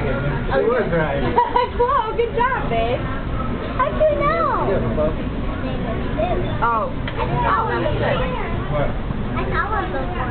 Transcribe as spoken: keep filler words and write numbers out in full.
It was right. Whoa, good job, babe. How'd you know? Yeah, Oh. Oh, that was good. What? I saw one of those.